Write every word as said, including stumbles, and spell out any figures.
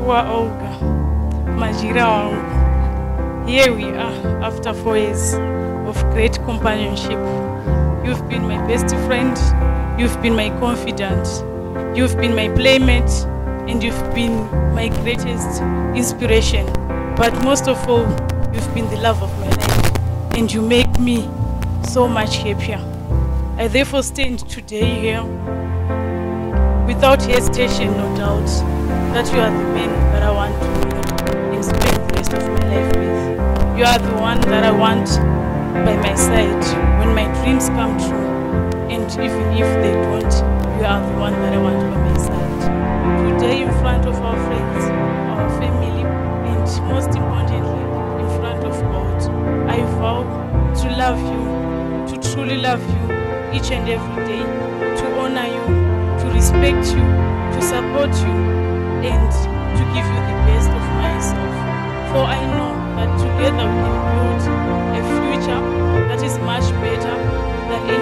Wa Olga, Majira wangu. Here we are after four years of great companionship. You've been my best friend, you've been my confidant, you've been my playmate, and you've been my greatest inspiration. But most of all, you've been the love of my life, and you make me so much happier. I therefore stand today here without hesitation, no doubt, that you are the man that I want to marry and spend the rest of my life with. You are the one that I want by my side when my dreams come true, and even if they don't, you are the one that I want by my side. Today, in front of our friends, our family, and most importantly, in front of God, I vow to love you, to truly love you each and every day, to honor you, to respect you, to support you, and to give you the best of myself. For I know that together we can build a future that is much better than any